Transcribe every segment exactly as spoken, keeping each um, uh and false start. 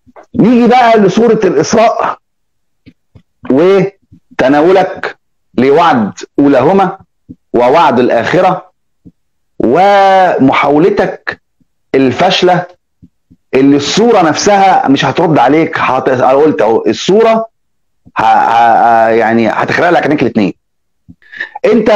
نيجي بقى لسورة الإسراء وتناولك لوعد أولاهما ووعد الآخرة، ومحاولتك الفاشلة اللي الصورة نفسها مش هترد عليك. هت... قلت اهو الصورة ه... ه... يعني هتخلق لك عينيك الاثنين. انت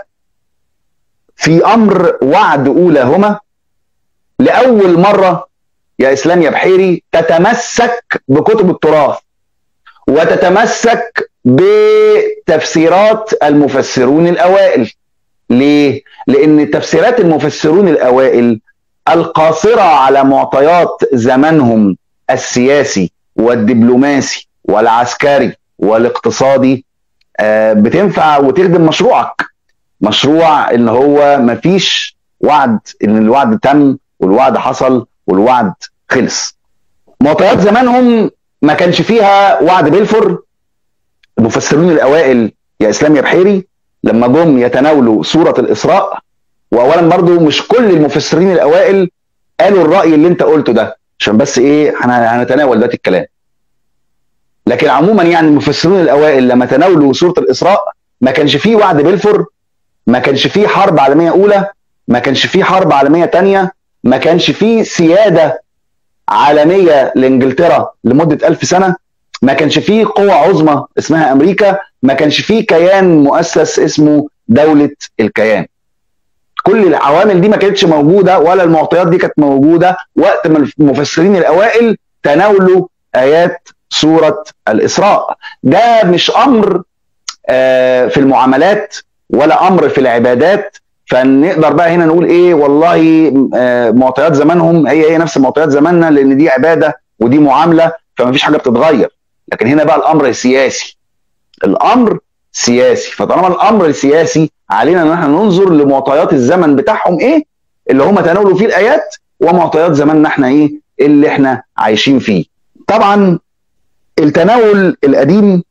في امر وعد أولاهما لأول مرة يا إسلام يا بحيري تتمسك بكتب التراث وتتمسك بتفسيرات المفسرون الأوائل. ليه؟ لأن تفسيرات المفسرون الأوائل القاصرة على معطيات زمنهم السياسي والدبلوماسي والعسكري والاقتصادي آه بتنفع وتخدم مشروعك. مشروع ان هو مفيش وعد، ان الوعد تم والوعد حصل والوعد خلص. معطيات زمانهم ما كانش فيها وعد بلفور. المفسرون الاوائل يا اسلام يا بحيري لما جم يتناولوا سورة الإسراء، واولا برضو مش كل المفسرين الاوائل قالوا الرأي اللي انت قلته ده، عشان بس ايه هنتناول دلوقتي الكلام. لكن عموما يعني المفسرون الاوائل لما تناولوا سورة الإسراء ما كانش فيه وعد بلفور، ما كانش فيه حرب عالمية اولى، ما كانش فيه حرب عالمية تانية، ما كانش فيه سيادة عالمية لإنجلترا لمدة ألف سنة، ما كانش فيه قوة عظمى اسمها أمريكا، ما كانش فيه كيان مؤسس اسمه دولة الكيان. كل العوامل دي ما كانتش موجودة ولا المعطيات دي كانت موجودة وقت ما المفسرين الأوائل تناولوا آيات سورة الإسراء. ده مش أمر آه في المعاملات ولا أمر في العبادات، فنقدر بقى هنا نقول ايه والله آه معطيات زمانهم هي هي نفس معطيات زماننا، لان دي عباده ودي معامله فما فيش حاجه بتتغير. لكن هنا بقى الامر سياسي، الامر سياسي. فطالما الامر سياسي علينا ان احنا ننظر لمعطيات الزمن بتاعهم ايه اللي هم تناولوا فيه الايات، ومعطيات زماننا احنا ايه اللي احنا عايشين فيه. طبعا التناول القديم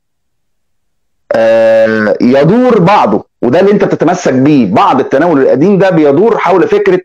آه يدور بعضه، وده اللي انت بتتمسك بيه. بعض التناول القديم ده بيدور حول فكرة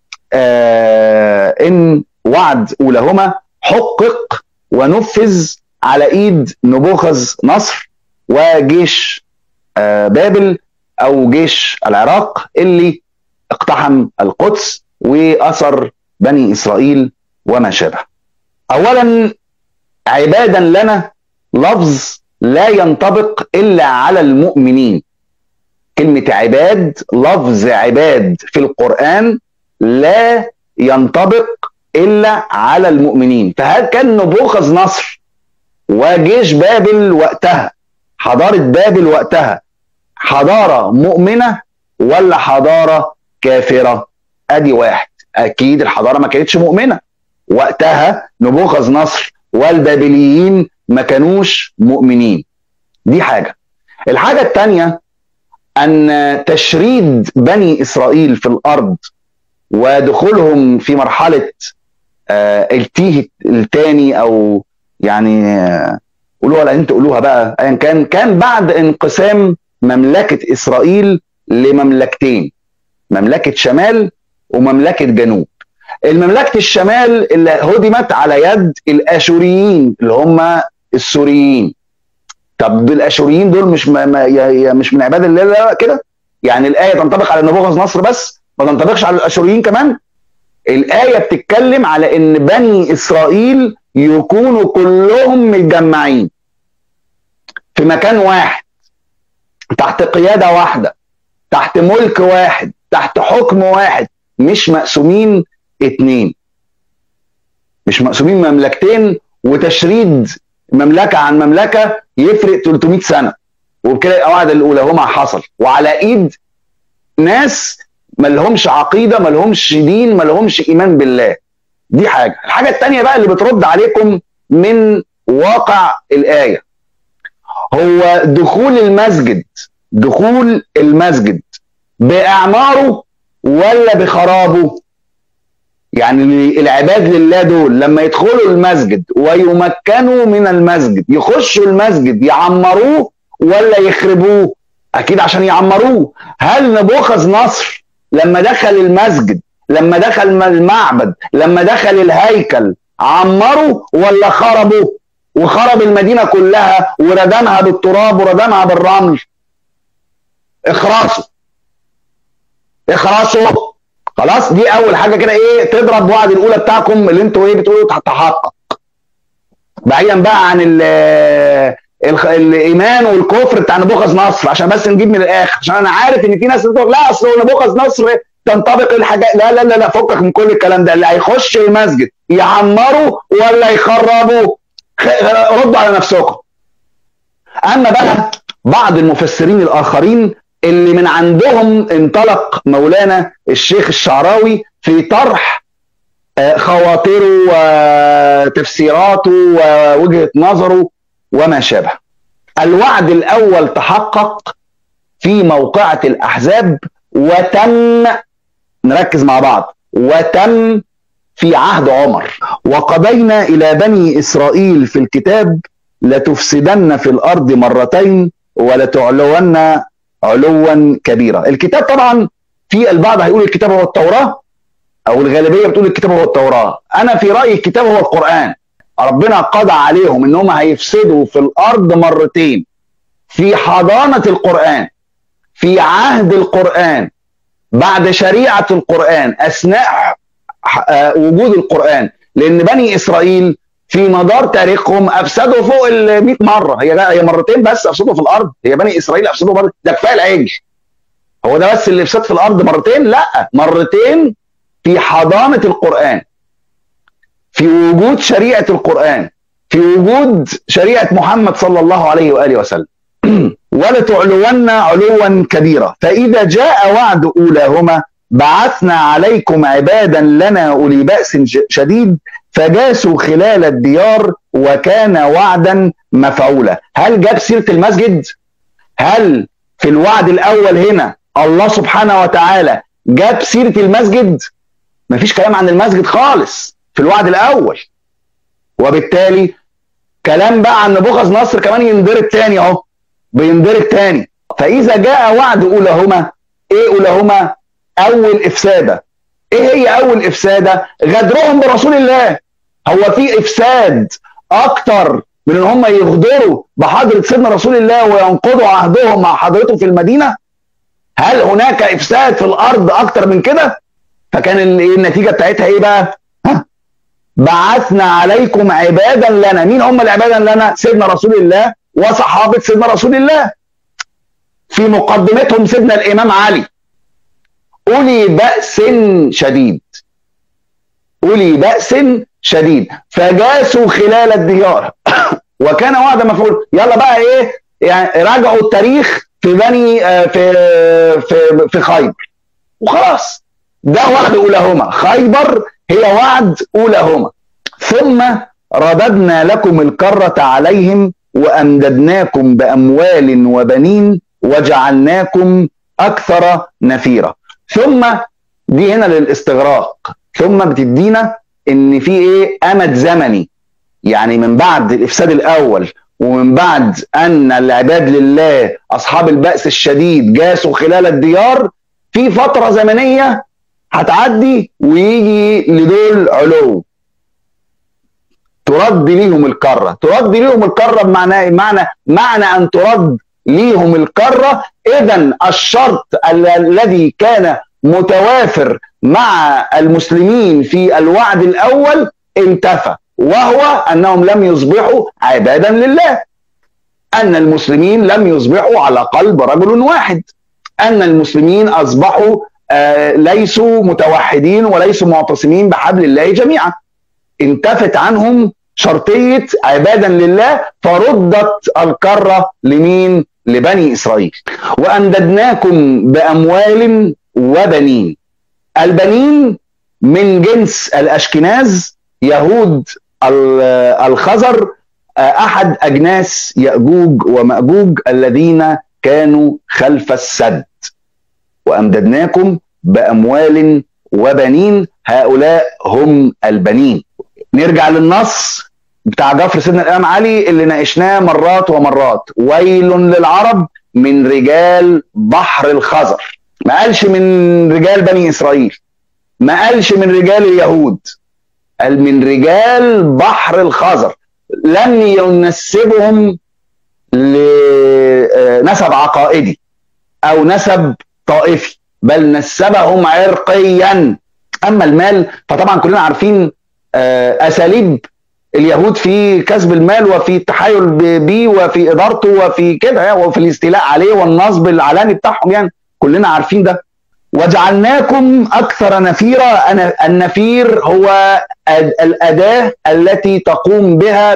آه ان وعد أولاهما حقق ونفذ على ايد نبوخذ نصر وجيش آه بابل او جيش العراق اللي اقتحم القدس واثر بني اسرائيل وما شابه. اولا عبادا لنا لفظ لا ينطبق إلا على المؤمنين. كلمة عباد، لفظ عباد في القرآن لا ينطبق إلا على المؤمنين. فهل كان نبوخذ نصر وجيش بابل وقتها، حضارة بابل وقتها، حضارة مؤمنة ولا حضارة كافرة؟ أدي واحد. أكيد الحضارة ما كانتش مؤمنة وقتها. نبوخذ نصر والبابليين ما كانوش مؤمنين. دي حاجة. الحاجة الثانية أن تشريد بني إسرائيل في الأرض ودخولهم في مرحلة آه التيه الثاني، أو يعني آه قولوها لا أنت قولوها بقى أيا كان، كان بعد انقسام مملكة إسرائيل لمملكتين، مملكة شمال ومملكة جنوب. المملكة الشمال اللي هدمت على يد الاشوريين اللي هم السوريين. طب دول الاشوريين دول مش ما مش من عباد الله لا كده؟ يعني الايه تنطبق على نبوخذ نصر بس ما تنطبقش على الاشوريين كمان؟ الايه بتتكلم على ان بني اسرائيل يكونوا كلهم متجمعين في مكان واحد، تحت قياده واحده، تحت ملك واحد، تحت حكم واحد، مش مقسومين اتنين، مش مقسومين مملكتين وتشريد مملكة عن مملكة يفرق ثلاثمائة سنة، وبكده وعد الأولاهما حصل وعلى ايد ناس ما لهمش عقيدة، ما لهمش دين، ما لهمش ايمان بالله. دي حاجة. الحاجة التانية بقى اللي بترد عليكم من واقع الآية هو دخول المسجد، دخول المسجد بإعماره ولا بخرابه؟ يعني العباد لله دول لما يدخلوا المسجد ويمكنوا من المسجد يخشوا المسجد يعمروه ولا يخربوه؟ اكيد عشان يعمروه. هل نبوخذ نصر لما دخل المسجد، لما دخل المعبد، لما دخل الهيكل عمروا ولا خربوا؟ وخرب المدينة كلها وردمها بالتراب وردمها بالرمل. اخرسوا اخرسوا. خلاص، دي اول حاجة كده ايه تضرب وعد الاولى بتاعكم اللي انتوا ايه بتقولوا تحقق. بعيدا بقى عن ال ال الايمان والكفر بتاع نبوخذ نصر، عشان بس نجيب من الاخر، عشان انا عارف ان في ناس بتقول لا اصل نبوخذ نصر تنطبق الحاجات. لا لا لا لا، فكك من كل الكلام ده. اللي هيخش المسجد يعمروا ولا يخربوا؟ ردوا على نفسكم. اما بقى بعض المفسرين الاخرين اللي من عندهم انطلق مولانا الشيخ الشعراوي في طرح خواطره وتفسيراته ووجهة نظره وما شابه. الوعد الأول تحقق في موقعة الأحزاب، وتم، نركز مع بعض، وتم في عهد عمر. وقضينا إلى بني إسرائيل في الكتاب لتفسدن في الأرض مرتين ولتعلون علوا كبيرا. الكتاب طبعا في البعض هيقول الكتاب هو التوراة، او الغالبيه بتقول الكتاب هو التوراه. انا في رايي الكتاب هو القران. ربنا قضى عليهم ان هم هيفسدوا في الارض مرتين، في حضانه القران، في عهد القران، بعد شريعه القران، اثناء وجود القران. لان بني اسرائيل في مدار تاريخهم افسدوا فوق ال مئة مره. هي هي مرتين بس افسدوا في الارض؟ هي بني اسرائيل افسدوا مرتين؟ ده كفايه العجل. هو ده بس اللي افسد في الارض مرتين؟ لا، مرتين في حضانة القرآن، في وجود شريعة القرآن، في وجود شريعة محمد صلى الله عليه وآله وسلم. ولتعلون علوا كبيرا. فإذا جاء وعد أولاهما بعثنا عليكم عبادا لنا أولي بأس شديد فجاسوا خلال الديار وكان وعدا مفعولا. هل جاب سيرة المسجد؟ هل في الوعد الأول هنا الله سبحانه وتعالى جاب سيرة المسجد؟ مفيش كلام عن المسجد خالص في الوعد الاول. وبالتالي كلام بقى عن نبوخذ نصر كمان يندرج تاني اهو، بيندرج تاني. فاذا جاء وعد اولاهما، ايه اولاهما؟ اول افساده. ايه هي اول افساده؟ غدرهم برسول الله. هو في افساد اكتر من ان هم يغدروا بحضره سيدنا رسول الله وينقضوا عهدهم مع حضرته في المدينه؟ هل هناك افساد في الارض اكتر من كده؟ فكان النتيجة بتاعتها ايه بقى؟ ها؟ بعثنا عليكم عبادا لنا. مين هم العبادا لنا؟ سيدنا رسول الله وصحابة سيدنا رسول الله. في مقدمتهم سيدنا الامام علي. اولي بأس شديد، اولي بأس شديد فجاسوا خلال الديار وكان وعدا مفعول. يلا بقى ايه يعني، راجعوا التاريخ في بني في في في خيبر وخلاص. ده وعد أولاهما. خيبر هي وعد أولاهما. ثم رددنا لكم الكرة عليهم وأمددناكم بأموال وبنين وجعلناكم أكثر نفيرا. ثم دي هنا للاستغراق. ثم بتدينا إن في إيه أمد زمني، يعني من بعد الإفساد الأول ومن بعد أن العباد لله أصحاب البأس الشديد جاسوا خلال الديار، في فترة زمنية هتعدي ويجي لدول علو، ترد ليهم الكرة. ترد ليهم الكرة بمعنى معنى معنى أن ترد ليهم الكرة. إذن الشرط الذي كان متوافر مع المسلمين في الوعد الأول انتفى، وهو أنهم لم يصبحوا عبادا لله، أن المسلمين لم يصبحوا على قلب رجل واحد، أن المسلمين أصبحوا آه ليسوا متوحدين وليسوا معتصمين بحبل الله جميعا. انتفت عنهم شرطية عبادا لله، فردت الكرة لمين؟ لبني إسرائيل. وأمددناكم بأموال وبنين. البنين من جنس الأشكناز، يهود الخزر، أحد أجناس يأجوج ومأجوج الذين كانوا خلف السد. وأمددناكم بأموال وبنين، هؤلاء هم البنين. نرجع للنص بتاع جفر سيدنا الإمام علي اللي ناقشناه مرات ومرات. ويل للعرب من رجال بحر الخزر. ما قالش من رجال بني إسرائيل، ما قالش من رجال اليهود، من رجال بحر الخزر، لم ينسبهم لنسب عقائدي او نسب طائفي، بل نسبهم عرقيا. اما المال فطبعا كلنا عارفين اساليب اليهود في كسب المال وفي التحايل بيه وفي ادارته وفي كده وفي الاستيلاء عليه والنصب العلاني بتاعهم، يعني كلنا عارفين ده. وجعلناكم اكثر نفيرا. النفير هو الاداه التي تقوم بها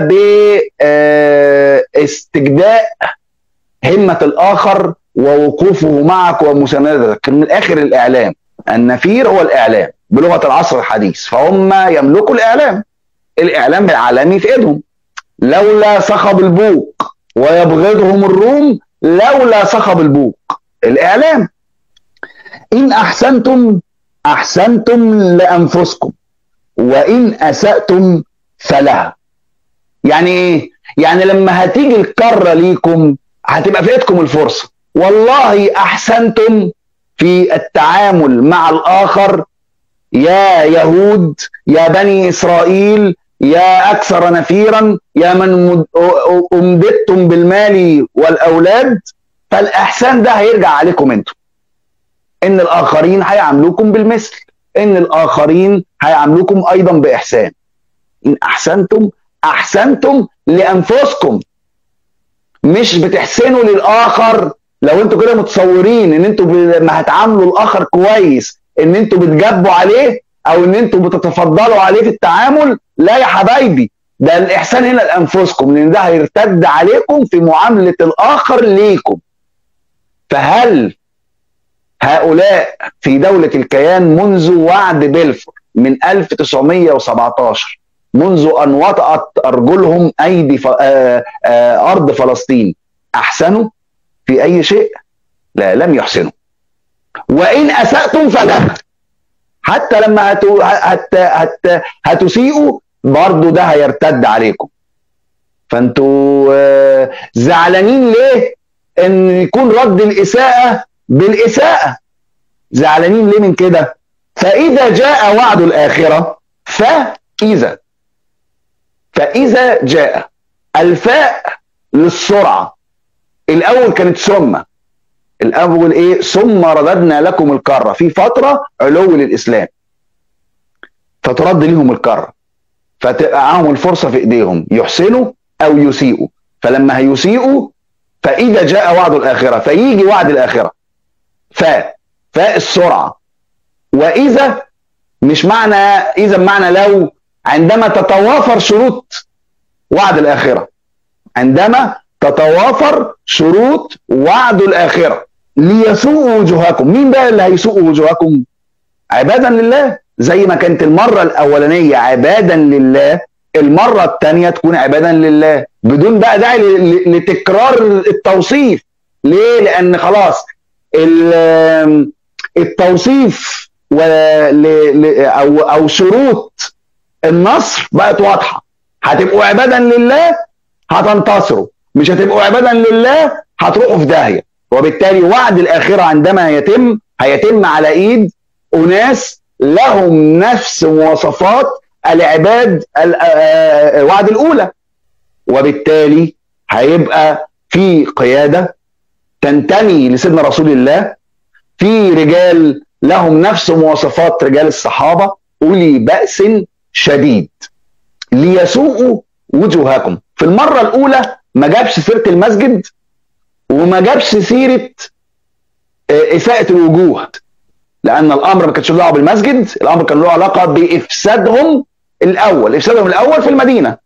باستجداء همه الاخر ووقوفه معك ومساندتك، من الاخر الاعلام. النفير هو الاعلام بلغه العصر الحديث، فهم يملكوا الاعلام، الاعلام العالمي في ايدهم. لولا صخب البوق ويبغضهم الروم، لولا صخب البوق الاعلام. ان احسنتم احسنتم لانفسكم وان اساتم فلها. يعني ايه؟ يعني لما هتيجي الكره ليكم هتبقى في ايدكم الفرصه. والله احسنتم في التعامل مع الاخر يا يهود، يا بني اسرائيل، يا اكثر نفيرا، يا من امددتم بالمال والاولاد، فالاحسان ده هيرجع عليكم انتم. ان الاخرين هيعاملوكم بالمثل، ان الاخرين هيعاملوكم ايضا باحسان. ان احسنتم احسنتم لانفسكم، مش بتحسنوا للاخر. لو انتوا كده متصورين ان انتوا لما هتعاملوا الاخر كويس ان انتوا بتجبوا عليه او ان انتوا بتتفضلوا عليه في التعامل، لا يا حبايبي، ده الاحسان هنا لانفسكم، لان ده هيرتد عليكم في معامله الاخر ليكم. فهل هؤلاء في دولة الكيان منذ وعد بلفور من ألف وتسعمائة وسبعة عشر، منذ أن وطأت أرجلهم أيدي ف... آآ آآ أرض فلسطين، أحسنوا في أي شيء؟ لا، لم يحسنوا. وإن أسأتم فلا، حتى لما هت... هت... هت... هتسيئوا برضو ده هيرتد عليكم. فأنتوا زعلانين ليه إن يكون رد الإساءة بالإساءة؟ زعلانين ليه من كده؟ فإذا جاء وعد الآخرة، فإذا فإذا جاء، الفاء للسرعة. الأول كانت ثم، الأول إيه؟ ثم رددنا لكم الكرة، في فترة علو للإسلام فترد لهم الكرة، فتبقى معاهم الفرصة في إيديهم يحسنوا أو يسيئوا. فلما هيسيئوا فإذا جاء وعد الآخرة، فيجي وعد الآخرة. فاء فاء السرعة. وإذا مش معنى إذا، معنى لو، عندما تتوافر شروط وعد الآخرة، عندما تتوافر شروط وعد الآخرة ليسوءوا وجوهكم. مين بقى اللي هيسوء وجوهكم؟ عبادا لله. زي ما كانت المرة الأولانية عبادا لله، المرة الثانية تكون عبادا لله، بدون بقى داعي لتكرار التوصيف. ليه؟ لأن خلاص التوصيف أو أو شروط النصر بقت واضحة. هتبقوا عبادا لله هتنتصروا، مش هتبقوا عبادا لله هتروحوا في داهية. وبالتالي وعد الآخرة عندما يتم هيتم على إيد أناس لهم نفس مواصفات العباد وعد الأولى، وبالتالي هيبقى في قيادة تنتمي لسيدنا رسول الله، في رجال لهم نفس مواصفات رجال الصحابة، أولي بأس شديد ليسوءوا وجوهكم. في المرة الأولى ما جابش سيرة المسجد وما جابش سيرة إساءة الوجوه، لأن الأمر ما كانش له دعوة بالمسجد، الأمر كان له علاقة بإفسادهم الأول، إفسادهم الأول في المدينة.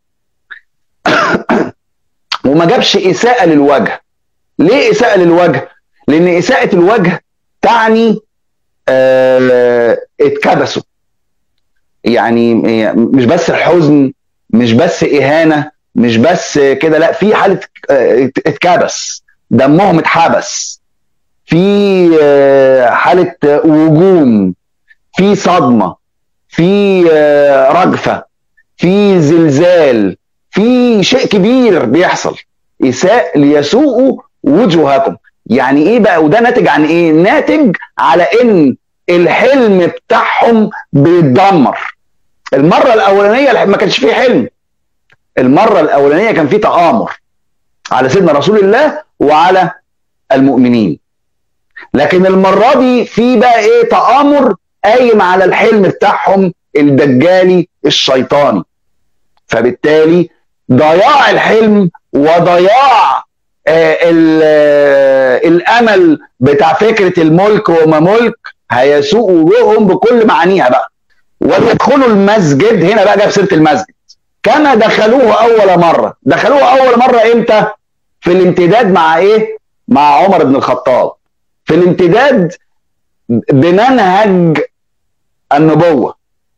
وما جابش إساءة للوجه. ليه إساءة للوجه؟ لأن إساءة الوجه تعني اه اتكبسوا، يعني مش بس الحزن، مش بس إهانة، مش بس كده، لا، في حالة اتكبس، دمهم اتحبس، في حالة وجوم، في صدمة، في رجفة، في زلزال، في شيء كبير بيحصل. إساء ليسوءوا وجوهكم. يعني ايه بقى؟ وده ناتج عن ايه؟ ناتج على ان الحلم بتاعهم بيتدمر، المره الاولانيه ما كانش فيه حلم، المره الاولانيه كان فيه تآمر على سيدنا رسول الله وعلى المؤمنين. لكن المره دي في بقى ايه؟ تآمر قايم على الحلم بتاعهم الدجالي الشيطاني. فبالتالي ضياع الحلم وضياع آه الامل بتاع فكره الملك وما ملك هيسوء وجوههم بكل معانيها بقى. ويدخلوا المسجد، هنا بقى جاب سيره المسجد، كما دخلوه اول مره. دخلوه اول مره امتى؟ في الامتداد مع ايه؟ مع عمر بن الخطاب، في الامتداد بمنهج النبوه،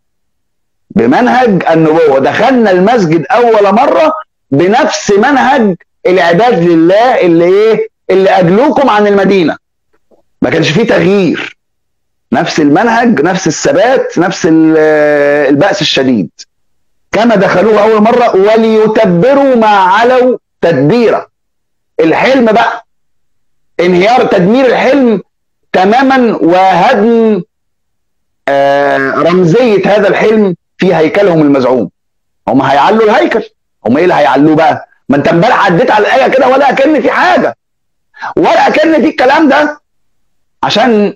بمنهج النبوه. دخلنا المسجد اول مره بنفس منهج العباد لله اللي ايه؟ اللي اجلوكم عن المدينه. ما كانش فيه تغيير، نفس المنهج، نفس الثبات، نفس البأس الشديد. كما دخلوه اول مره وليتبروا ما علوا تدبيرا. الحلم بقى انهيار، تدمير الحلم تماما، وهدم آه رمزيه هذا الحلم في هيكلهم المزعوم. هم هيعلوا الهيكل، هم ايه اللي هيعلوه بقى؟ ما انت امبارح عديت على الايه كده ولا اكن في حاجه، ولا اكن في الكلام ده، عشان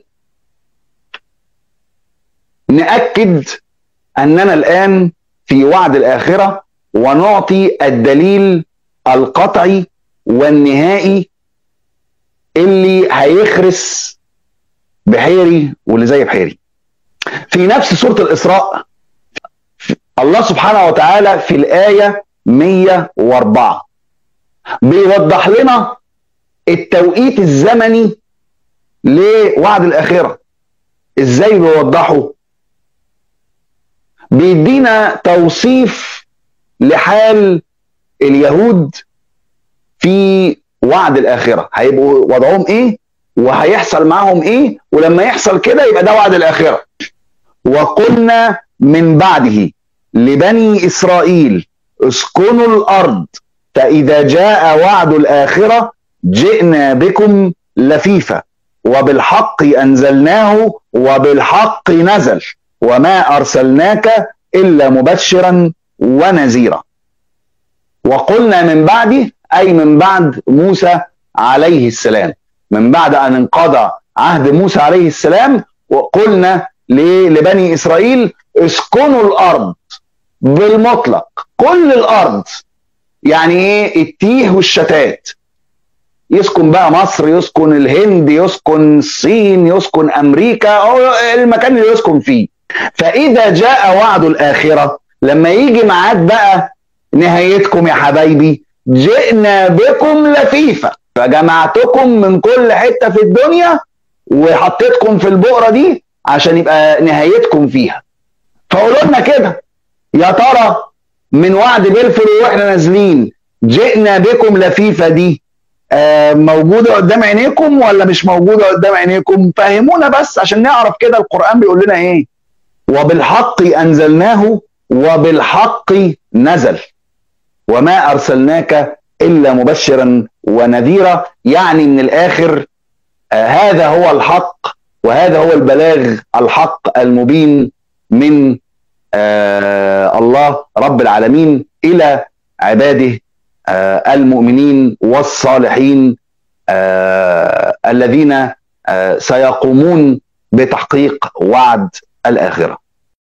نأكد أننا الآن في وعد الآخرة، ونعطي الدليل القطعي والنهائي اللي هيخرس بحيري واللي زي بحيري. في نفس سورة الإسراء الله سبحانه وتعالى في الآية مئة وأربعة بيوضح لنا التوقيت الزمني لوعد الآخرة. إزاي بيوضحه؟ بيدينا توصيف لحال اليهود في وعد الآخرة، هيبقوا وضعهم ايه وهيحصل معهم ايه، ولما يحصل كده يبقى ده وعد الآخرة. وقلنا من بعده لبني إسرائيل اسكنوا الأرض فإذا جاء وعد الآخرة جئنا بكم لفيفا وبالحق أنزلناه وبالحق نزل وما أرسلناك إلا مبشرا ونذيرا. وقلنا من بعده أي من بعد موسى عليه السلام، من بعد أن انقضى عهد موسى عليه السلام. وقلنا لبني إسرائيل اسكنوا الأرض بالمطلق، كل الأرض، يعني إيه؟ التيه والشتات، يسكن بقى مصر، يسكن الهند، يسكن الصين، يسكن أمريكا، أو المكان اللي يسكن فيه. فإذا جاء وعد الآخرة، لما يجي معاد بقى نهايتكم يا حبايبي، جئنا بكم لفيفا، فجمعتكم من كل حتة في الدنيا وحطيتكم في البؤرة دي عشان يبقى نهايتكم فيها. فقولوا لنا كده، يا ترى من وعد بلفل واحنا نازلين جئنا بكم لفيفا دي آه موجودة قدام عينيكم ولا مش موجودة قدام عينيكم؟ فهمونا بس عشان نعرف كده القرآن بيقول لنا ايه. وبالحق أنزلناه وبالحق نزل وما أرسلناك إلا مبشرا ونذيرا. يعني من الآخر آه هذا هو الحق، وهذا هو البلاغ الحق المبين من آه الله رب العالمين إلى عباده آه المؤمنين والصالحين آه الذين آه سيقومون بتحقيق وعد الآخرة.